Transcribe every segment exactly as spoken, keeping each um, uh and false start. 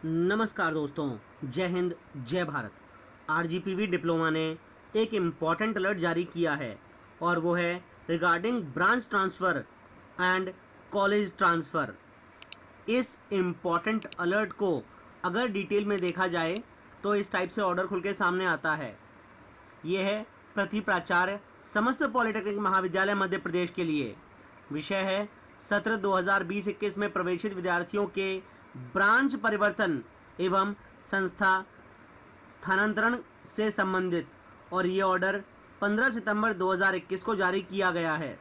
नमस्कार दोस्तों, जय हिंद जय भारत। आरजीपीवी डिप्लोमा ने एक इम्पॉर्टेंट अलर्ट जारी किया है और वो है regarding branch transfer and college transfer. इस इम्पॉर्टेंट अलर्ट को अगर डिटेल में देखा जाए तो इस टाइप से ऑर्डर खुल के सामने आता है। ये है प्रति प्राचार्य समस्त पॉलिटेक्निक महाविद्यालय मध्य प्रदेश के लिए। विषय है सत्र दो हज़ार बीस इक्कीस में प्रवेशित विद्यार्थियों के ब्रांच परिवर्तन एवं संस्था स्थानांतरण से संबंधित, और ये ऑर्डर पंद्रह सितंबर दो हज़ार इक्कीस को जारी किया गया है।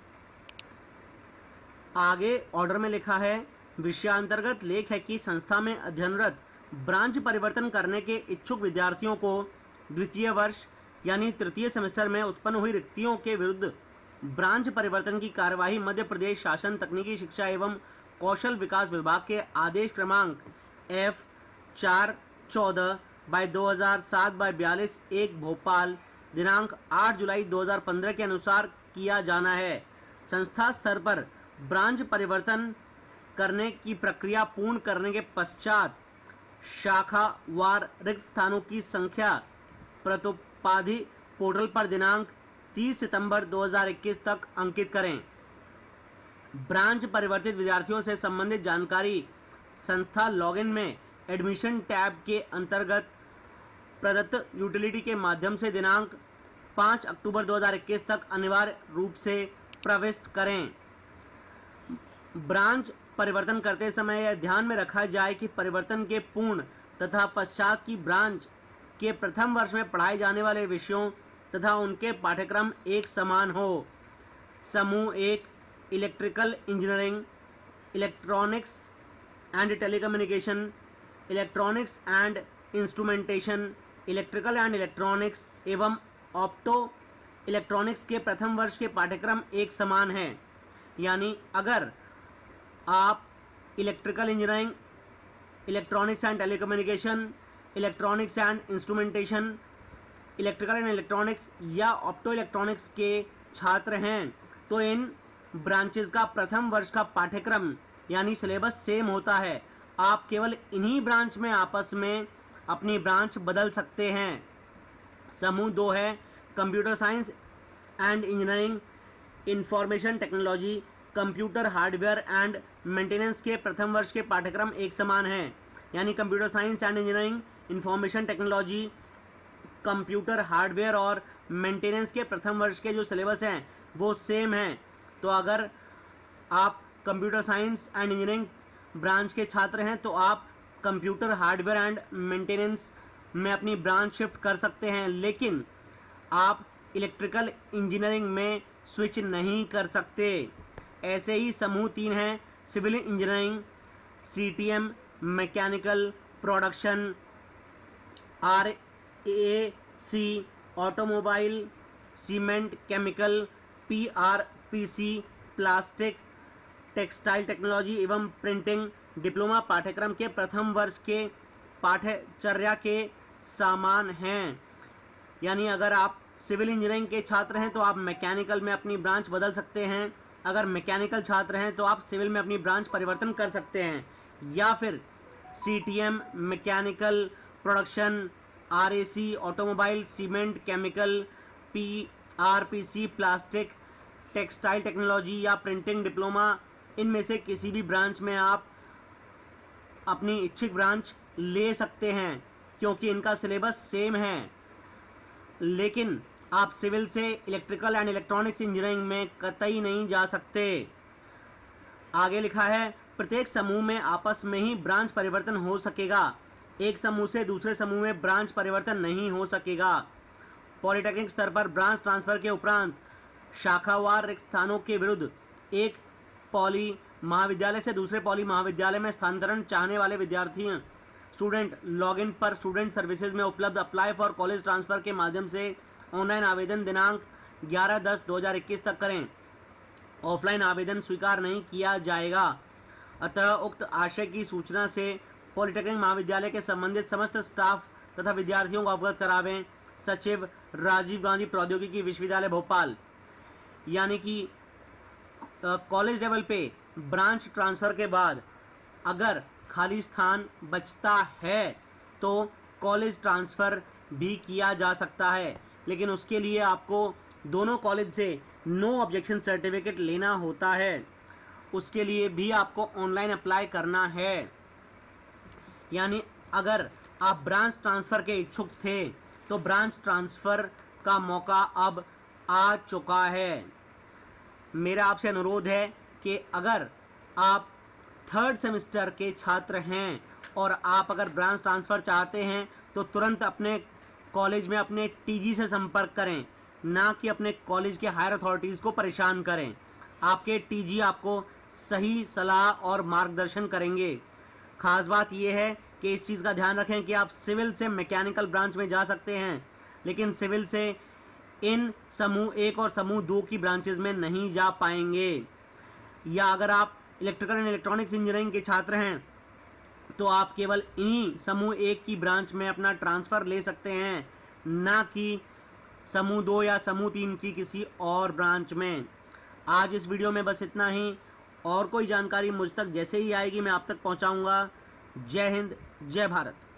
आगे ऑर्डर में लिखा है, विषयांतर्गत लेख है कि संस्था में अध्ययनरत ब्रांच परिवर्तन करने के इच्छुक विद्यार्थियों को द्वितीय वर्ष यानी तृतीय सेमेस्टर में उत्पन्न हुई रिक्तियों के विरुद्ध ब्रांच परिवर्तन की कार्यवाही मध्य प्रदेश शासन तकनीकी शिक्षा एवं कौशल विकास विभाग के आदेश क्रमांक एफ चार चौदह बाई दो हज़ार सात बाई बयालीस एक भोपाल दिनांक आठ जुलाई दो हज़ार पंद्रह के अनुसार किया जाना है। संस्था स्तर पर ब्रांच परिवर्तन करने की प्रक्रिया पूर्ण करने के पश्चात शाखावार रिक्त स्थानों की संख्या प्रतोपाधि पोर्टल पर दिनांक तीस सितंबर दो हज़ार इक्कीस तक अंकित करें। ब्रांच परिवर्तित विद्यार्थियों से संबंधित जानकारी संस्था लॉगिन में एडमिशन टैब के अंतर्गत प्रदत्त यूटिलिटी के माध्यम से दिनांक पाँच अक्टूबर दो हज़ार इक्कीस तक अनिवार्य रूप से प्रविष्ट करें। ब्रांच परिवर्तन करते समय यह ध्यान में रखा जाए कि परिवर्तन के पूर्ण तथा पश्चात की ब्रांच के प्रथम वर्ष में पढ़ाए जाने वाले विषयों तथा उनके पाठ्यक्रम एक समान हो। समूह एक electrical engineering, electronics and telecommunication, electronics and instrumentation, electrical and electronics एवं ऑप्टो इलेक्ट्रॉनिक्स के प्रथम वर्ष के पाठ्यक्रम एक समान हैं। यानी अगर आप electrical engineering, electronics and telecommunication, electronics and instrumentation, electrical and electronics या ऑप्टो इलेक्ट्रॉनिक्स के छात्र हैं तो इन ब्रांचेस का प्रथम वर्ष का पाठ्यक्रम यानी सिलेबस सेम होता है। आप केवल इन्हीं ब्रांच में आपस में अपनी ब्रांच बदल सकते हैं। समूह दो है computer science and engineering, information technology, computer hardware and maintenance के प्रथम वर्ष के पाठ्यक्रम एक समान हैं। यानी computer science and engineering, information technology, computer hardware और मेंटेनेंस के प्रथम वर्ष के जो सिलेबस हैं वो सेम हैं। तो अगर आप computer science and engineering branch के छात्र हैं तो आप कंप्यूटर हार्डवेयर एंड मेंटेनेंस में अपनी ब्रांच शिफ्ट कर सकते हैं, लेकिन आप इलेक्ट्रिकल इंजीनियरिंग में स्विच नहीं कर सकते। ऐसे ही समूह तीन हैं civil engineering, CTM, mechanical production, R A C, automobile, cement, chemical, P R P C, plastic, textile technology एवं प्रिंटिंग डिप्लोमा पाठ्यक्रम के प्रथम वर्ष के पाठ्यचर्या के समान हैं। यानी अगर आप सिविल इंजीनियरिंग के छात्र हैं तो आप मैकेनिकल में अपनी ब्रांच बदल सकते हैं, अगर मैकेनिकल छात्र हैं तो आप सिविल में अपनी ब्रांच परिवर्तन कर सकते हैं, या फिर CTM, mechanical production, RAC, automobile, cement, chemical, P R P C, plastic, textile technology या प्रिंटिंग डिप्लोमा, इनमें से किसी भी ब्रांच में आप अपनी इच्छित ब्रांच ले सकते हैं क्योंकि इनका सिलेबस सेम है। लेकिन आप सिविल से इलेक्ट्रिकल एंड इलेक्ट्रॉनिक्स इंजीनियरिंग में कतई नहीं जा सकते। आगे लिखा है, प्रत्येक समूह में आपस में ही ब्रांच परिवर्तन हो सकेगा, एक समूह से दूसरे समूह में ब्रांच परिवर्तन नहीं हो सकेगा। पॉलिटेक्निक स्तर पर ब्रांच ट्रांसफर के उपरांत शाखावार रिक्त स्थानों के विरुद्ध एक पॉली महाविद्यालय से दूसरे पॉली महाविद्यालय में स्थानांतरण चाहने वाले विद्यार्थी स्टूडेंट लॉगिन पर स्टूडेंट सर्विसेज में उपलब्ध अप्लाई फॉर कॉलेज ट्रांसफ़र के माध्यम से ऑनलाइन आवेदन दिनांक ग्यारह दस दो हज़ार इक्कीस तक करें। ऑफलाइन आवेदन स्वीकार नहीं किया जाएगा। अतः उक्त आशय की सूचना से पॉलिटेक्निक महाविद्यालय के संबंधित समस्त स्टाफ तथा विद्यार्थियों को अवगत करावें। सचिव, राजीव गांधी प्रौद्योगिकी विश्वविद्यालय भोपाल। यानी कि कॉलेज लेवल पे ब्रांच ट्रांसफ़र के बाद अगर खाली स्थान बचता है तो कॉलेज ट्रांसफ़र भी किया जा सकता है, लेकिन उसके लिए आपको दोनों कॉलेज से नो ऑब्जेक्शन सर्टिफिकेट लेना होता है। उसके लिए भी आपको ऑनलाइन अप्लाई करना है। यानी अगर आप ब्रांच ट्रांसफ़र के इच्छुक थे तो ब्रांच ट्रांसफ़र का मौका अब आ चुका है। मेरा आपसे अनुरोध है कि अगर आप थर्ड सेमेस्टर के छात्र हैं और आप अगर ब्रांच ट्रांसफ़र चाहते हैं तो तुरंत अपने कॉलेज में अपने टीजी से संपर्क करें, ना कि अपने कॉलेज के हायर अथॉरिटीज़ को परेशान करें। आपके टीजी आपको सही सलाह और मार्गदर्शन करेंगे। ख़ास बात यह है कि इस चीज़ का ध्यान रखें कि आप सिविल से मैकेनिकल ब्रांच में जा सकते हैं, लेकिन सिविल से इन समूह एक और समूह दो की ब्रांचेज में नहीं जा पाएंगे। या अगर आप इलेक्ट्रिकल एंड इलेक्ट्रॉनिक्स इंजीनियरिंग के छात्र हैं तो आप केवल इन्हीं समूह एक की ब्रांच में अपना ट्रांसफ़र ले सकते हैं, ना कि समूह दो या समूह तीन की किसी और ब्रांच में। आज इस वीडियो में बस इतना ही। और कोई जानकारी मुझ तक जैसे ही आएगी मैं आप तक पहुंचाऊंगा। जय हिंद, जय भारत।